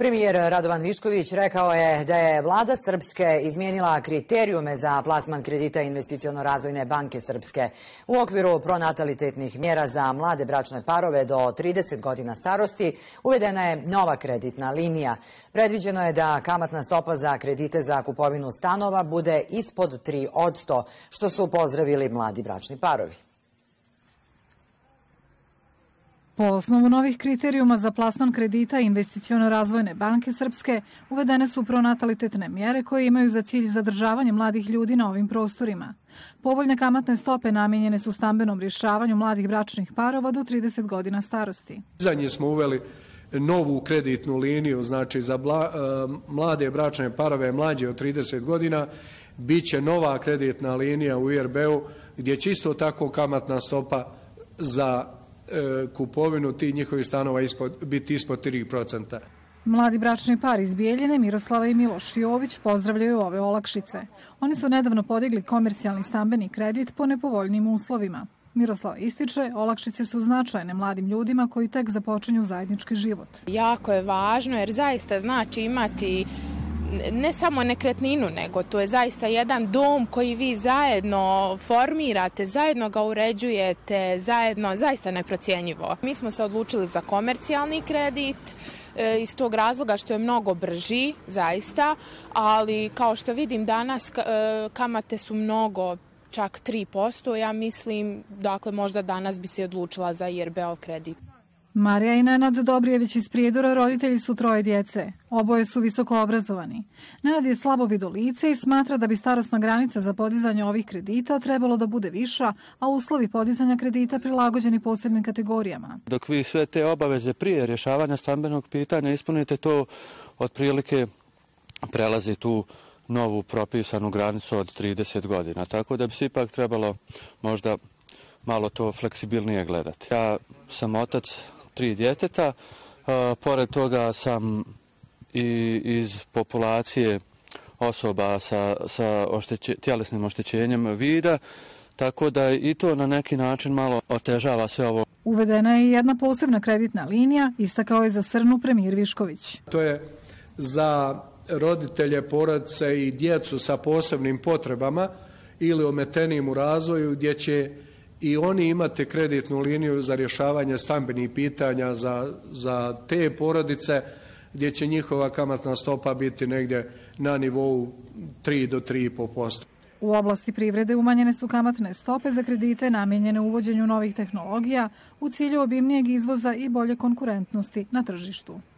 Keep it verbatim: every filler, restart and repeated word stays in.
Premijer Radovan Višković rekao je da je vlada Srpske izmijenila kriterijume za plasman kredita Investiciono-razvojne banke Srpske. U okviru pronatalitetnih mjera za mlade bračne parove do trideset godina starosti uvedena je nova kreditna linija. Predviđeno je da kamatna stopa za kredite za kupovinu stanova bude ispod tri posto, što su pozdravili mladi bračni parovi. Po osnovu novih kriterijuma za plasman kredita Investiciono-razvojne banke Srpske uvedene su pronatalitetne mjere koje imaju za cilj zadržavanje mladih ljudi na ovim prostorima. Povoljne kamatne stope namijenjene su stambenom rješavanju mladih bračnih parova do trideset godina starosti. Za nje smo uveli novu kreditnu liniju, znači za mlade bračne parove mlađe od trideset godina, bit će nova kreditna linija u I R B-u gdje će isto tako kamatna stopa za kupovinu tih njihovih stanova ispod, biti ispod tri procenta. Mladi bračni par iz Bijeljine, Miroslava i Miloš Jović, pozdravljaju ove olakšice. Oni su nedavno podigli komercijalni stambeni kredit po nepovoljnim uslovima. Miroslava ističe, olakšice su značajne mladim ljudima koji tek započinju zajednički život. Jako je važno jer zaista znači imati ne samo nekretninu, nego to je zaista jedan dom koji vi zajedno formirate, zajedno ga uređujete, zajedno, zaista neprocjenjivo. Mi smo se odlučili za komercijalni kredit iz tog razloga što je mnogo brži, zaista, ali kao što vidim danas kamate su mnogo, čak tri posto, ja mislim, dakle možda danas bi se odlučila za I R B-ov kredit. Marija i Nenad Dobrijević iz Prijedora roditelji su troje djece. Oboje su visoko obrazovani. Nenad je slabovido lice i smatra da bi starosna granica za podizanje ovih kredita trebalo da bude viša, a uslovi podizanja kredita prilagođeni posebnim kategorijama. Dok vi sve te obaveze prije rješavanja stambenog pitanja ispunite, to otprilike prelazi tu novu propisanu granicu od trideset godina. Tako da bi se ipak trebalo možda malo to fleksibilnije gledati. Ja sam otac tri djeteta, a, pored toga sam i iz populacije osoba sa, sa ošteće, tjelesnim oštećenjem vida, tako da i to na neki način malo otežava sve ovo. Uvedena je jedna posebna kreditna linija, istakao je za Srnu premijer Višković. To je za roditelje, porodice i djecu sa posebnim potrebama ili ometenim u razvoju, gdje će i oni imate kreditnu liniju za rješavanje stambenih pitanja za, za te porodice, gdje će njihova kamatna stopa biti negdje na nivou tri do tri i po posto. U oblasti privrede umanjene su kamatne stope za kredite namijenjene uvođenju novih tehnologija u cilju obimnijeg izvoza i bolje konkurentnosti na tržištu.